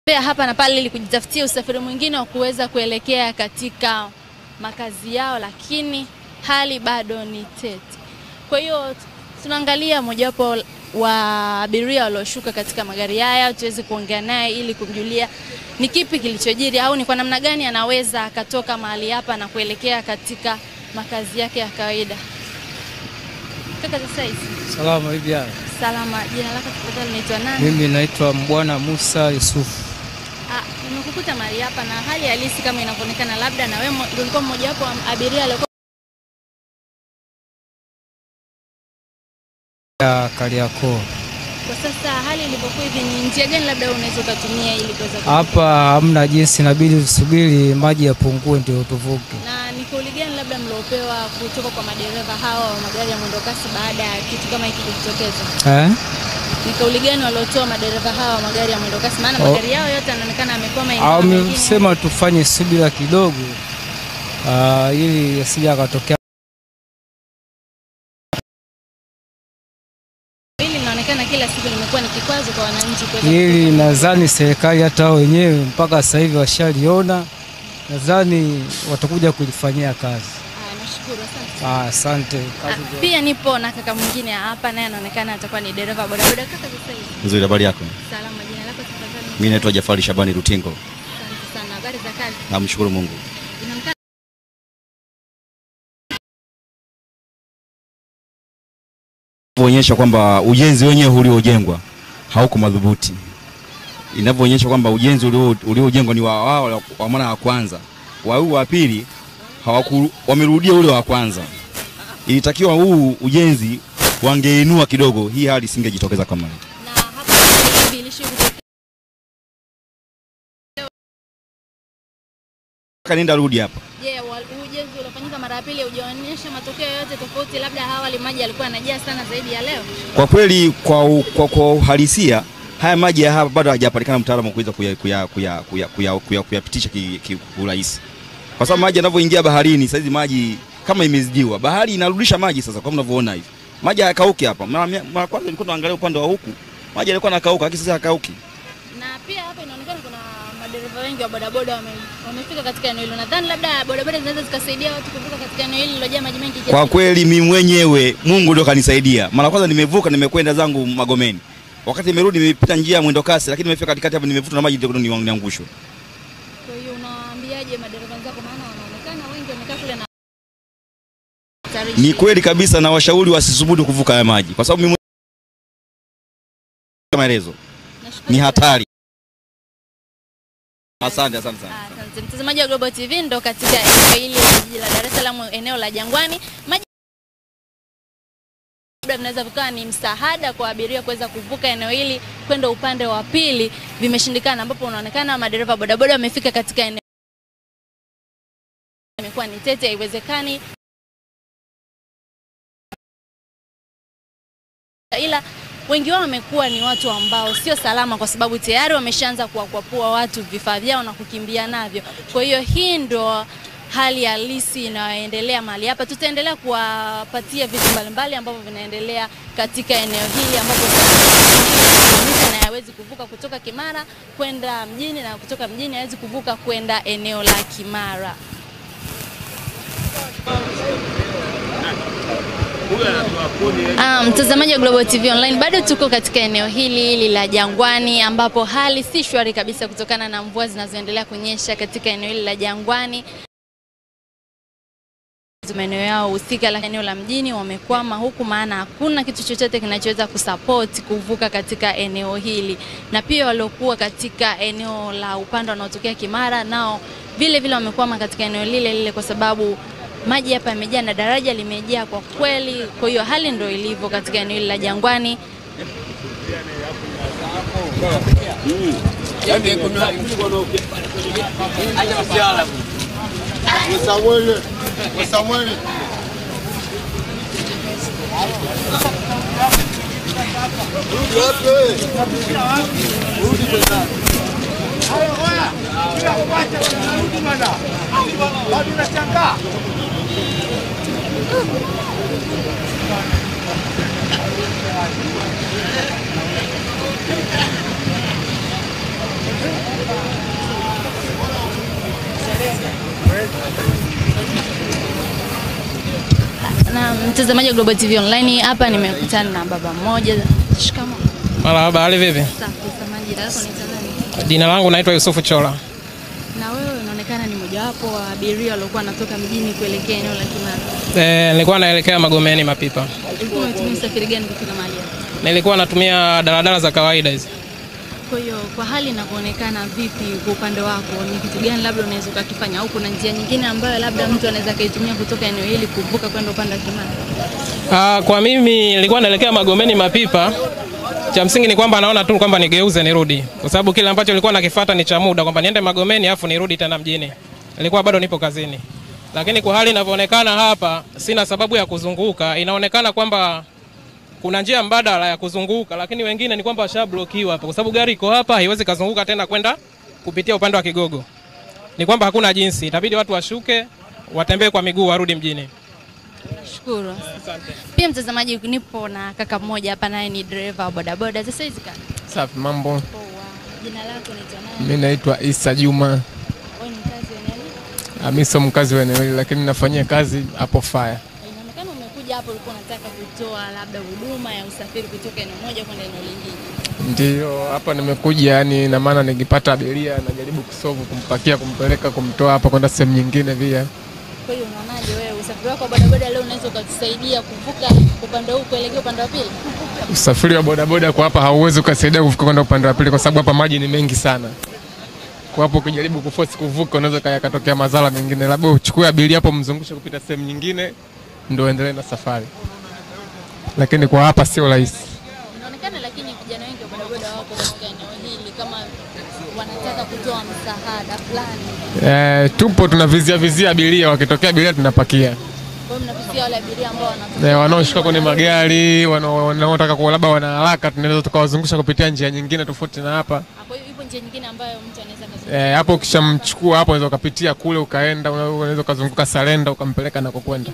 Pia hapa na pale ili kujitafutia usafiri mwingine wa kuweza kuelekea katika makazi yao, lakini hali bado ni tete. Kwa hiyo tunaangalia mojawapo wa abiria walioshuka katika magari haya tuweze kuongea naye ili kumjulia ni kipi kilichojiri au ni kwa namna gani anaweza akatoka mahali hapa na kuelekea katika makazi yake ya kawaida. Kaka sasa hivi. Salama hivi hapa. Salama. Jina lako tafadhali unaitwa nani? Mimi naitwa Mbwana Musa Yusufu. Nimekukuta mahali hapa na hali halisi kama inavyoonekana, labda na wewe ulikuwa mmoja wapo wa abiria alikuwa ya Kariakoo. Kwa sasa hali ilipokuwa hivi, ni njia gani labda unaweza kutumia ili kuweza hapa? Hamna jinsi, inabidi tusubiri maji yapungue ndio tuvuke. Na ni kauli gani labda mliopewa kutoka kwa madereva hao wa magari ya mwendokasi baada ya kitu kama hiki kutokeza? Ni kauli gani waliotoa madereva hao wa magari ya mwendokasi? Maana magari yao yote yanaonekana yamekwama. Wamesema tufanye subira kidogo ili yasije akatokea. Hili linaonekana kila siku limekuwa ni kikwazo kwa wananchi kuweza. Hili nadhani serikali hata wenyewe mpaka sasa hivi washaliona, nadhani watakuja kulifanyia kazi. Nashukuru, asante. Asante. Pia nipo na kaka mwingine hapa, naye anaonekana atakuwa ni dereva bodaboda. Kaka sasa hivi. Nzuri, habari yako? Salama, jina lako tafadhali? Mimi naitwa Jafari Shabani Rutingo. Asante sana. Habari za kazi? Namshukuru Mungu. Inaonyesha kwamba ujenzi wenyewe uliojengwa hauko madhubuti. Inavyoonyesha kwamba ujenzi uliojengwa ni wa mara ya kwanza. Wa pili wamerudia ule wa kwanza. Ilitakiwa huu ujenzi wangeinua kidogo, hii hali singejitokeza kama hiyo. Na hapa hivi ilishuhudia kanenda rudi hapa. Je, ujenzi uliofanyika mara ya pili hujaonyesha matokeo yote tofauti, labda awali maji yalikuwa yanajaa sana zaidi ya leo? Kwa kweli kwa uhalisia haya maji ya hapa bado hajapatikana mtaalamu kuweza kuyapitisha kiurahisi. Kwa sababu maji yanavyoingia baharini sasa hizi maji kama imezidiwa, bahari inarudisha maji sasa kama mnavyoona hivi. Maji hayakauki hapa. Mara kwanza nilikuwa naangalia upande wa huku, maji yalikuwa yanakauka, lakini sasa hayakauki. Na pia hapa inaonekana kuna madereva wengi wa bodaboda wamefika katika eneo hilo. Nadhani labda bodaboda zinaweza zikasaidia watu kuvuka katika eneo hili lililojaa maji mengi. Kwa kweli mimi mwenyewe Mungu ndio kanisaidia. Mara kwanza nimevuka, nimekwenda zangu Magomeni. Wakati nimerudi nimepita njia ya mwendo kasi, lakini nimefika katikati hapa nimevuta na maji ndio niangushwe. Kwa hiyo unawaambiaje madereva wenzako, maana wanaonekana wengi wamekaa kule na ni kweli kabisa, na washauri wasisubutu kuvuka haya maji kwa sababu mimi maelezo ni hatari. Asante sana. Asante mtazamaji wa Global TV, ndo katika eneo hili la jiji la Dar es Salaam, eneo la Jangwani. Maji labda vinaweza vikawa ni msaada kwa abiria kuweza kuvuka eneo hili kwenda upande wa pili, vimeshindikana, ambapo unaonekana madereva bodaboda wamefika katika eneo imekuwa ni tete, haiwezekani. Ila wengi wao wamekuwa ni watu ambao sio salama, kwa sababu tayari wameshaanza kuwakwapua watu vifaa vyao na kukimbia navyo. Kwa hiyo hii ndo hali halisi inayoendelea mahali hapa. Tutaendelea kuwapatia vitu mbalimbali ambavyo vinaendelea katika eneo hili, ambapo na hawezi kuvuka kutoka Kimara kwenda mjini na kutoka mjini hawezi kuvuka kwenda eneo la Kimara. Mtazamaji wa Global TV Online, bado tuko katika eneo hili la Jangwani, ambapo hali si shwari kabisa kutokana na mvua zinazoendelea kunyesha katika eneo hili la Jangwani. Maeneo yao husika la eneo la mjini wamekwama huku, maana hakuna kitu chochote kinachoweza kusupport kuvuka katika eneo hili. Na pia waliokuwa katika eneo la upande unaotokea Kimara nao vile vile wamekwama katika eneo lile kwa sababu maji hapa yamejaa na daraja limejaa kwa kweli. Kwa hiyo hali ndio ilivyo katika eneo hili la Jangwani. Na mtazamaji wa Global TV Online, hapa nimekutana na baba mmoja. Shikamoo. Marahaba, hali vipi? Safi, mtazamaji, lako ni nani? Jina langu naitwa Yusufu Chola. Na wewe unaonekana ni mojawapo wa abiria waliokuwa wanatoka mjini kuelekea eneo la Kimara. Nilikuwa naelekea Magomeni Mapipa. Ulikuwa unatumia usafiri gani kufika mahali hapa? Nilikuwa natumia daladala za kawaida hizi. Kwa hiyo kwa hali inavyoonekana vipi kwa upande wako, ni kitu gani labda unaweza ukakifanya au kuna njia nyingine ambayo labda mtu anaweza kaitumia kutoka eneo hili kuvuka kwenda upande wa Kimara? Kwa mimi nilikuwa naelekea Magomeni Mapipa. Cha msingi ni kwamba naona tu kwamba nigeuze nirudi. Kwa sababu kile ambacho nilikuwa nakifuata ni cha muda kwamba niende Magomeni afu nirudi tena mjini. Nilikuwa bado nipo kazini. Lakini kwa hali inavyoonekana hapa sina sababu ya kuzunguka. Inaonekana kwamba kuna njia mbadala ya kuzunguka, lakini wengine ni kwamba washablokiwa hapa kwa sababu gari iko hapa haiwezi kuzunguka tena kwenda kupitia upande wa Kigogo. Ni kwamba hakuna jinsi, itabidi watu washuke, watembee kwa miguu warudi mjini. Shukuru. Pia mtazamaji, nipo na kaka mmoja hapa, naye ni driver wa bodaboda. Sasa hizi kaka. Safi, mambo. Jina lako ni nani? Mimi naitwa Isa Juma. Wewe ni mkazi wa eneo? Mimi sio mkazi wa eneo hili lakini nafanyia kazi hapo Fire. Inaonekana umekuja hapo ulikuwa unataka kutoa labda huduma ya usafiri kutoka eneo moja kwenda eneo lingine. Ndio, hapa nimekuja, yani na maana nikipata abiria najaribu kusolve, kumpakia, kumpeleka, kumtoa hapa kwenda sehemu nyingine pia. Kwa hiyo unaonaje wewe usafiri wako wa bodaboda leo unaweza ukatusaidia kuvuka upande huu kuelekea upande wa pili? Usafiri wa bodaboda kwa hapa hauwezi ukasaidia kuvuka kwenda upande wa pili kwa sababu hapa maji ni mengi sana. Kwa hapo ukijaribu kuforce kuvuka unaweza yakatokea madhara mengine. Labda uchukue abiria hapo mzungushe kupita sehemu nyingine ndio endelee na safari. Lakini kwa hapa sio rahisi. Inaonekana lakini vijana wengi wa bodaboda wako katika eneo hili kama wanataka kutoa msaada fulani. Tupo tunavizia abiria, wakitokea abiria tunapakia. Kwa hiyo mnafikia wale abiria ambao wanatoka wanaoshuka kwenye magari, wanaotaka kwa labda wana haraka, tunaweza tukawazungusha kupitia njia nyingine tofauti na hapa. Kwa hiyo ipo njia nyingine ambayo mtu anaweza kuzunguka. Hapo ukishamchukua hapo unaweza ukapitia kule ukaenda, unaweza kuzunguka Salenda ukampeleka na kukwenda.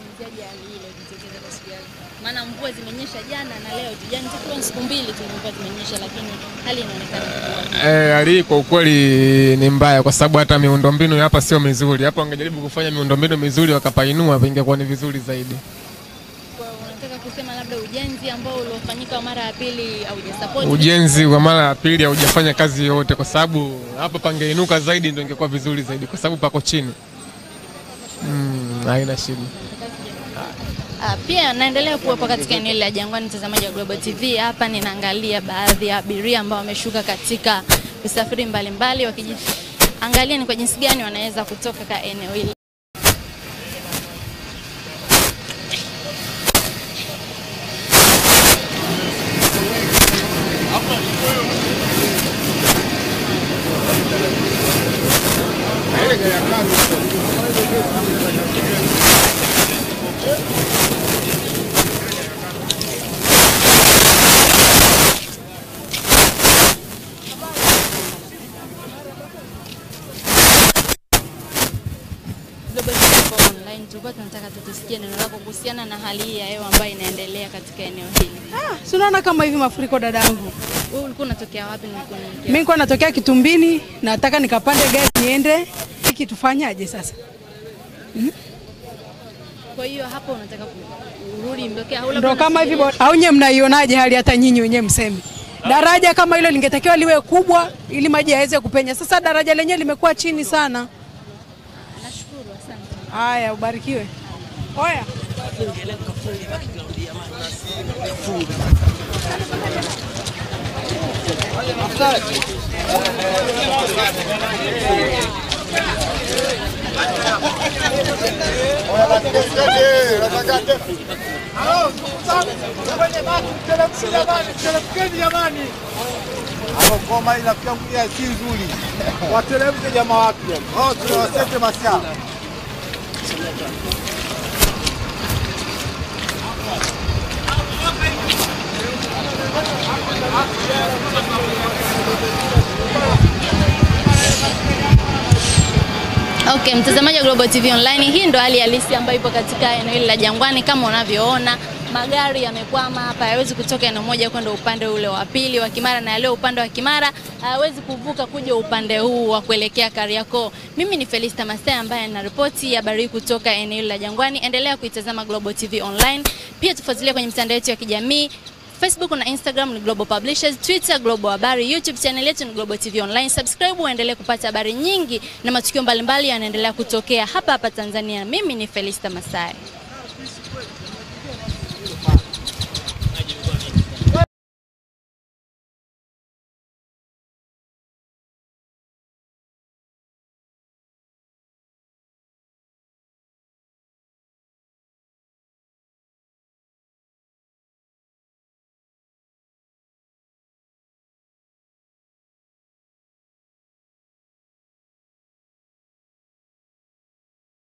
Maana mvua zimenyesha jana na leo tu. Jana tu siku mbili tu mvua zimenyesha, lakini hali inaonekana hali kwa ukweli ni mbaya kwa sababu hata miundombinu hapa sio mizuri. Hapo wangejaribu kufanya miundombinu mizuri wakapainua ingekuwa ni vizuri zaidi. Kwa unataka kusema labda ujenzi ambao uliofanyika mara ya pili haujasupport? Ujenzi wa mara ya pili haujafanya kazi yote kwa sababu hapa pangeinuka zaidi ndio ingekuwa vizuri zaidi kwa sababu pako chini. Haina shida. Pia naendelea kuwepo katika eneo la Jangwani, mtazamaji wa Global TV. Hapa ninaangalia baadhi ya abiria ambao wameshuka katika usafiri mbalimbali wakijiangalia ni kwa jinsi gani wanaweza kutoka katika eneo hili. Tulikuwa tunataka tusikie neno lako kuhusiana na hali hii ya hewa ambayo inaendelea katika eneo hili. Si unaona kama hivi mafuriko dadangu. Wewe ulikuwa unatokea wapi na ulikuwa unaelekea? Mimi nilikuwa natokea Kitumbini, nataka nikapande gari niende. Hiki tufanyaje sasa? Kwa hiyo hapo unataka kurudi Mbeke au labda ndio kama hivi au nyewe mnaionaje hali hata nyinyi wenyewe mseme. Daraja kama hilo lingetakiwa liwe kubwa ili maji yaweze kupenya. Sasa daraja lenyewe limekuwa chini sana. Nashukuru, asante. Haya, ubarikiwe. Oya. Ngoma inakuja si nzuri. Wateremke jamaa wapya. Tunawasete masaa. Okay, mtazamaji wa Global TV Online, hii ndo hali halisi ambayo ipo katika eneo hili la Jangwani. Kama unavyoona, magari yamekwama hapa, hayawezi kutoka eneo moja kwenda upande ule wa pili wa Kimara, na leo upande wa Kimara hayawezi kuvuka kuja upande huu wa kuelekea Kariakoo. Mimi ni Felista Masai ambaye ninaripoti habari kutoka eneo hili la Jangwani. Endelea kuitazama Global TV Online. Pia tufuatilie kwenye mitandao yetu ya kijamii. Facebook na Instagram ni Global Publishers, Twitter Global Habari, YouTube channel yetu ni Global TV Online. Subscribe uendelee kupata habari nyingi na matukio mbalimbali yanaendelea kutokea hapa Tanzania. Mimi ni Felista Masai.